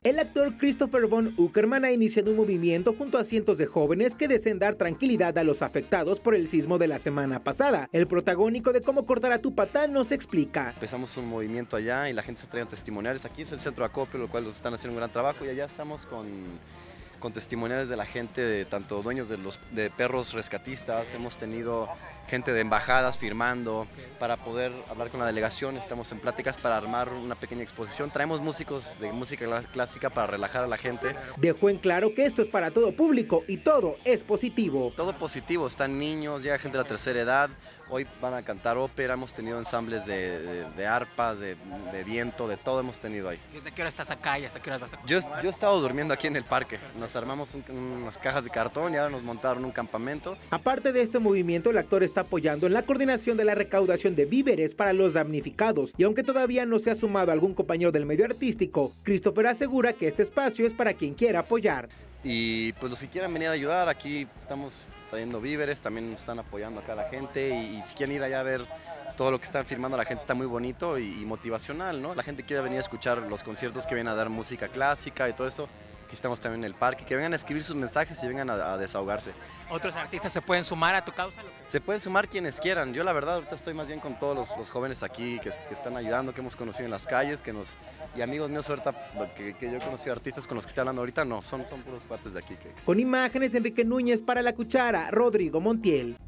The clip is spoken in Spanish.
El actor Christopher von Uckerman ha iniciado un movimiento junto a cientos de jóvenes que desean dar tranquilidad a los afectados por el sismo de la semana pasada. El protagónico de Cómo cortar a tu patán nos explica. Empezamos un movimiento allá y la gente se trae testimoniales. Aquí es el centro de acopio, lo cual están haciendo un gran trabajo, y allá estamos con testimoniales de la gente, de tanto dueños de perros rescatistas. Hemos tenido gente de embajadas firmando para poder hablar con la delegación. Estamos en pláticas para armar una pequeña exposición. Traemos músicos de música clásica para relajar a la gente. Dejó en claro que esto es para todo público y todo es positivo. Todo positivo, están niños, llega gente de la tercera edad. Hoy van a cantar ópera, hemos tenido ensambles de arpas, de viento, de todo hemos tenido ahí. ¿Desde qué hora estás acá y hasta qué hora vas a...? Yo he estado durmiendo aquí en el parque. Nos armamos unas cajas de cartón y ahora nos montaron un campamento. Aparte de este movimiento, el actor está apoyando en la coordinación de la recaudación de víveres para los damnificados. Y aunque todavía no se ha sumado algún compañero del medio artístico, Christopher asegura que este espacio es para quien quiera apoyar. Y pues los que quieran venir a ayudar, aquí estamos trayendo víveres, también nos están apoyando acá la gente, y si quieren ir allá a ver todo lo que están firmando, la gente está muy bonito y motivacional, ¿no? La gente quiere venir a escuchar los conciertos que vienen a dar música clásica y todo eso. Aquí estamos también en el parque, que vengan a escribir sus mensajes y vengan a desahogarse. ¿Otros artistas se pueden sumar a tu causa? Se pueden sumar quienes quieran. Yo la verdad ahorita estoy más bien con todos los jóvenes aquí que están ayudando, que hemos conocido en las calles, y amigos míos ahorita que yo he conocido, artistas con los que estoy hablando ahorita, no, son puros cuates de aquí. Con imágenes de Enrique Núñez para La Cuchara, Rodrigo Montiel.